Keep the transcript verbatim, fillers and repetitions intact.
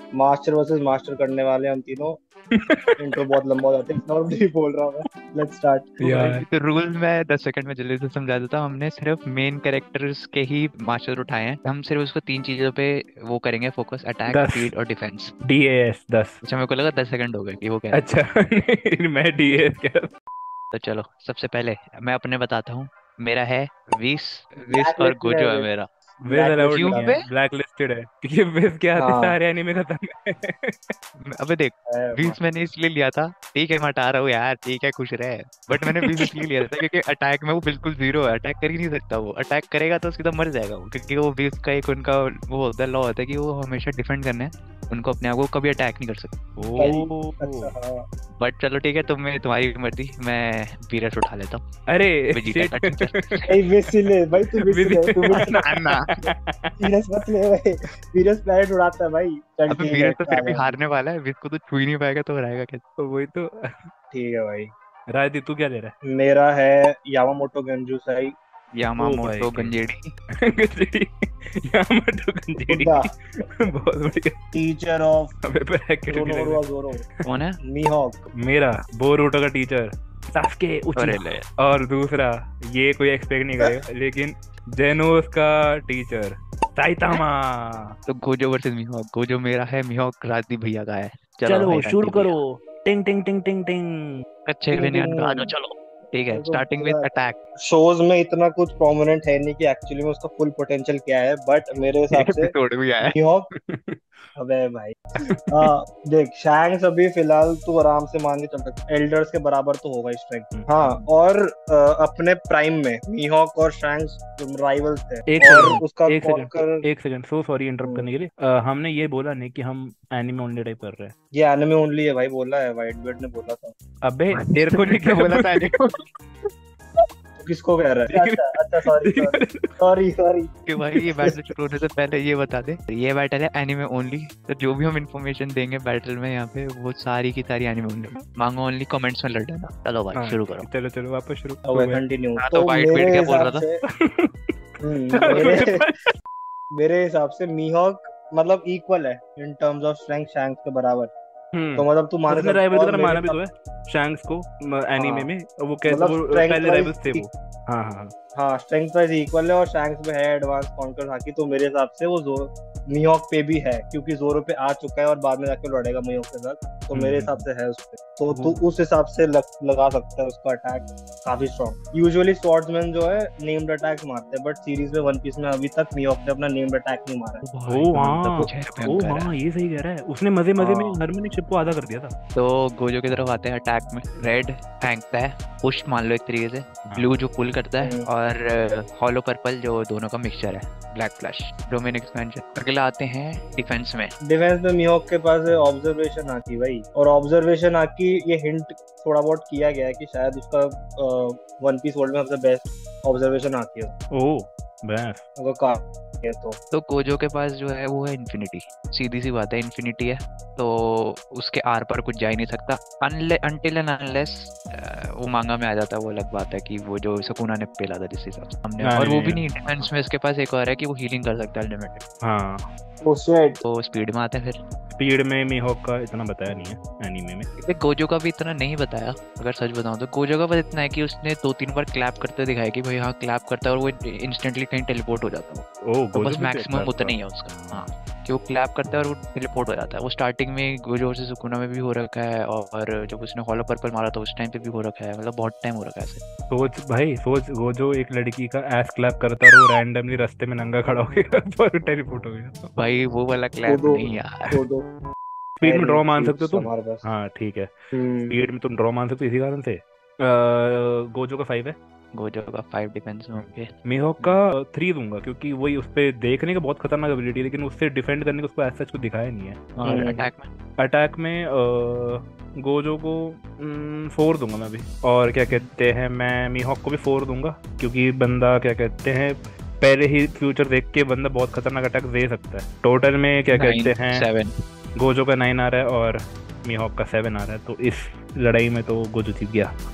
Master versus master करने वाले हैं हम तीनों। इंट्रो बहुत लंबा हो जाता है, इतना नहीं बोल रहा मैं। Let's start. यार तो रूल मैं दस सेकंड में जल्दी से समझा देता हूँ। हमने सिर्फ मेन कैरेक्टर्स के ही मास्टर उठाए हैं। हम सिर्फ उसको तीन चीजों पे वो करेंगे फोकस, अटैक, दस स्पीड और डिफेंस। डी ए एस दस। अच्छा, मेरे को लगा दस सेकंड हो गए कि वो कह रहा अच्छा नहीं, मैं डी ए एस कह रहा था। तो चलो सबसे पहले मैं अपने बताता हूँ। मेरा है विस। विस ब्लैक और लिस्ट में गोजो है है, मेरा। था। विज ब्लैक लिस्ट अलाउड में क्यों नहीं डाल। है, बे? ब्लैक लिस्टेड है क्योंकि विज के आते हाँ सारे एनीमे खत्म है। अबे देख, है विस मैंने इसलिए लिया था। ठीक है मैं हटा रहा हूँ यार, ठीक है खुश रहे। बट मैंने विस इसलिए लिया था क्योंकि अटैक में वो बिल्कुल जीरो है, अटैक कर ही नहीं सकता। वो अटैक करेगा तो उसकी तो मर जाएगा वो, क्योंकि वो विस का एक उनका वो होता है, लॉ होता है कि वो हमेशा डिफेंड करने हैं। उनको अपने आप को कभी अटैक नहीं कर सकते। भाई। ओ अच्छा हाँ। बट चलो ठीक है, तुम तुम्हारी मर्जी। मैं वीरस उठा लेता हूँ, अरे वेजिटा का टीचर। भाई विस ही ले भाई, तू विस ही ले, तू विस ना ना, वीरस मत ले भाई। वीरस प्लेनेट उड़ाता है भाई। चल अबे ठीक है, वीरस तो आ फिर भी गया। हारने वाला है। विस को तो छू ही नहीं पाएगा तो हराएगा कैसे? वही तो। ठीक है भाई। राजदीप तू क्या ले रहा मेरा है यामामोटो गेंजुसाई है? ओ भाई यामामोटो गंजेड़ी। गंजेड़ी, यामाटो गंजेड़ी। बुड्ढा बहुत बढ़िया। टीचर ऑफ अबे ब्रैकेट नहीं लग रोनोरो जोरो कौन है? मीहॉक। मेरा बोरुतो का टीचर सास्के अरे उचिहा। ले, और दूसरा, ये कोई एक्सपेक्ट नहीं करेगा लेकिन जेनोस का टीचर साइतामा। तो गोजो वर्सेस मिहोक। गोजो मेरा है, मिहोक राजदीप भैया का है। चलो चलो भाई शुरू राजदीप करो। भैया, टिंग टिंग टिंग टिंग टिंग। अच्छे टिंग विनयन का आ जाओ टिंग। चलो। ठीक है, मेरे को स्टार्टिंग विद पता अटैक। शोज में इतना कुछ प्रोमिनेंट है नहीं कि एक्चुअली में उसका फुल पोटेंशियल क्या है, बट मेरे हिसाब से एपिसोड भी आया है। मीहॉक। अबे भाई। हाँ देख, शैंक्स अभी फिलहाल तू आराम से मान के चल सकता, एल्डर्स के बराबर तो होगा स्ट्रेंथ। हाँ, और अ, अपने प्राइम में मीहॉक और शैंक्स राइवल्स थे। एक और सेकंड उसका एक सेकंड कॉन्कर। एक सेकंड सो सॉरी इंटरप्ट करने के लिए। अ, हमने ये बोला नहीं कि हम एनिमे ओनली टाइप कर रहे हैं। ये एनिमे ओनली है भाई, बोला है वाइट बेड ने, बोला था। अबे तेरे को नहीं क्या क्या बोला था बोला? तो किसको कह रहा है? अच्छा अच्छा, सॉरी सॉरी सॉरी सॉरी। कि भाई ये बैटल शुरू होने से पहले ये बता दे, ये बैटल है एनिमे ओनली। तो जो भी हम इंफॉर्मेशन देंगे बैटल में यहाँ पे, वो सारी की सारी anime only. Mango only comments में लड़ लेना। चलो भाई हाँ, शुरू करो। चलो चलो वापस शुरू ओके कंटिन्यू। हाँ, तो तो वाइट बेड मेरे क्या बोल रहा हिसाब था? से हम्म, मेरे मेरे हिसाब से मीहॉक मतलब इक्वल है in terms of strength Shanks के बराबर। तो हम्म मतलब तू मान उसने सकता राइवल है, की और तरह मेरे माना भी तो हिसाब। है शैंक्स को एनीमे हाँ में। वो कैसे मतलब वो स्ट्रेंथ पहले वाइज। राइवल्स थे वो। हाँ हाँ हाँ। हाँ स्ट्रेंथ वाइज इक्वल है, और शैंक्स में है एडवांस काउंटर हाकी, तो मेरे हिसाब से वो जो मीहॉक पे भी है, क्योंकि जोरो पे आ चुका है और बाद में जाके लड़ेगा मीहॉक के साथ। तो मेरे हिसाब से है उस पे। तो तू उस हिसाब से लग, लगा सकता है उसका अटैक काफी स्ट्रॉन्ग। यूजुअली स्वॉर्ड्समैन जो है नेम्ड अटैक मारते हैं, बट सीरीज में वन पीस में अभी तक मीहॉक ने अपना नेम्ड अटैक नहीं मारा है। भाई ओ तो हाँ मतलब कुछ है ओ भयंकर है। हाँ ये सही कह रहा है। उसने मजे मजे में हाँ हार्मोनिक शिप को आधा कर दिया था। तो गोजो की तरफ आते हैं अटैक में। रेड फेंकता है, पुश मान लो एक तरीके से। ब्लू जो पुल करता है, हम्म। और हॉलो पर्पल जो दोनों का मिक्सचर है, ब्लैक फ्लैश। Domain expansion. अगला आते हैं डिफेंस में। डिफेंस में मीहॉक के पास है ऑब्जर्वेशन आकी भाई, और ऑब्जर्वेशन आकी ये हिंट थोड़ा बहुत किया गया है कि शायद उसका वन पीस वर्ल्ड में सबसे बेस्ट ऑब्जर्वेशन आकी हो। ओ बस अगर का है तो तो गोजो के पास जो है वो है इन्फिनिटी। सीधी सी बात है, इन्फिनिटी है तो उसके आर पर कुछ जा ही नहीं सकता। अनले अनटिल एंड अनलेस वो मांगा में आ जाता है, वो अलग बात है कि वो जो सुकुना ने पेला था जिस हिसाब से हमने। हाँ, और वो नहीं, भी नहीं, नहीं, डिफेंस में इसके पास एक और है कि वो हीलिंग कर सकता है अनलिमिटेड। हाँ ओ शिट। तो स्पीड में आते हैं फिर। स्पीड में मीहॉक का इतना बताया नहीं है एनीमे में। ये गोजो का भी इतना नहीं बताया, अगर सच बताऊं तो। गोजो का बस इतना है कि उसने दो तीन बार क्लैप करते दिखाया कि भाई हाँ क्लैप करता है, और वो इंस्टेंटली कहीं टेलीपोर्ट हो जाता है। ओ तो गोजो बस भी मैक्सिमम clap उतना था। ही है उसका, हाँ, कि वो क्लैप करता है और वो टेलीपोर्ट हो जाता है। वो स्टार्टिंग में गोजो से सुकुना में भी हो रखा है, और जब उसने हॉलो पर्पल मारा तो उस टाइम पे भी हो रखा है। मतलब बहुत टाइम हो रखा है ऐसे। सोच भाई सोच, वो जो एक लड़की का एस क्लैप करता है और वो रैंडमली रास्ते में नंगा खड़ा हो गया और टेलीपोर्ट हो गया। भाई वो वाला क्लैप कूदो नहीं यार। कूदो। स्पीड में ड्रॉ वेरी मान सकते हो चीप्स तुम। हमारे पास। हाँ ठीक है, हम्म। स्पीड में तुम ड्रॉ मान सकते हो इसी कारण से। अ, गोजो का फाइव है, गोजो का फाइव डिफेंस में होंगे। मीहॉक का थ्री दूंगा क्योंकि वही उस पे देखने का बहुत खतरनाक एबिलिटी है, लेकिन उससे डिफेंड करने को उसको ऐसा कुछ दिखाया नहीं है। और हम्म। अटैक में अटैक में अ, गोजो को फोर दूंगा मैं भी। और क्या कहते हैं, मैं मीहॉक को भी फोर दूंगा क्योंकि बंदा क्या कहते हैं पहले ही फ्यूचर देख के बंदा बहुत खतरनाक अटैक दे सकता है। टोटल में क्या कहते हैं सेवन। गोजो का नाइन आ रहा है और मीहॉक का सेवन आ रहा है, तो इस लड़ाई में तो गोजो जीत गया।